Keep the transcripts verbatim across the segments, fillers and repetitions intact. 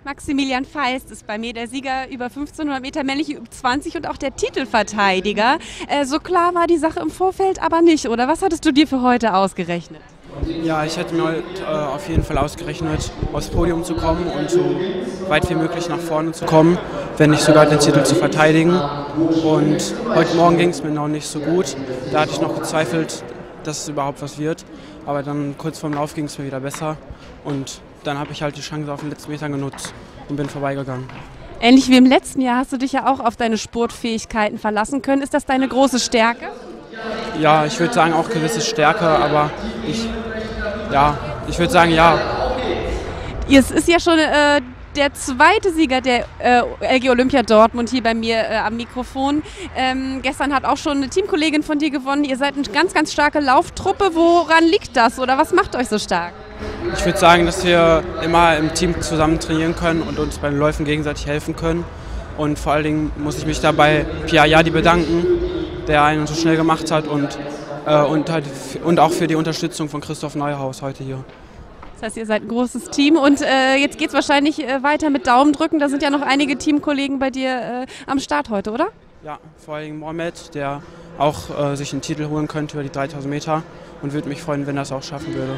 Maximilian Feist ist bei mir der Sieger über fünfzehnhundert Meter männliche Ü zwanzig und auch der Titelverteidiger. Äh, so klar war die Sache im Vorfeld aber nicht, oder? Was hattest du dir für heute ausgerechnet? Ja, ich hätte mir heute äh, auf jeden Fall ausgerechnet, aufs Podium zu kommen und so weit wie möglich nach vorne zu kommen, wenn nicht sogar den Titel zu verteidigen. Und heute Morgen ging es mir noch nicht so gut. Da hatte ich noch gezweifelt, dass es überhaupt was wird. Aber dann kurz vorm Lauf ging es mir wieder besser. Und dann habe ich halt die Chance auf den letzten Metern genutzt und bin vorbeigegangen. Ähnlich wie im letzten Jahr hast du dich ja auch auf deine Sportfähigkeiten verlassen können. Ist das deine große Stärke? Ja, ich würde sagen auch gewisse Stärke, aber ich, ja, ich würde sagen ja. Es ist ja schon äh, der zweite Sieger der äh, L G Olympia Dortmund hier bei mir äh, am Mikrofon. Ähm, gestern hat auch schon eine Teamkollegin von dir gewonnen. Ihr seid eine ganz, ganz starke Lauftruppe. Woran liegt das oder was macht euch so stark? Ich würde sagen, dass wir immer im Team zusammen trainieren können und uns bei den Läufen gegenseitig helfen können. Und vor allen Dingen muss ich mich dabei Pia Jadi bedanken, der einen so schnell gemacht hat und, äh, und, halt, und auch für die Unterstützung von Christoph Neuhaus heute hier. Das heißt, ihr seid ein großes Team und äh, jetzt geht es wahrscheinlich äh, weiter mit Daumendrücken. Da sind ja noch einige Teamkollegen bei dir äh, am Start heute, oder? Ja, vor allem Mohamed, der auch äh, sich einen Titel holen könnte über die dreitausend Meter und würde mich freuen, wenn er es auch schaffen würde.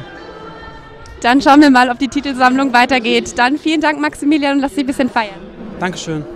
Dann schauen wir mal, ob die Titelsammlung weitergeht. Dann vielen Dank, Maximilian, und lass dich ein bisschen feiern. Dankeschön.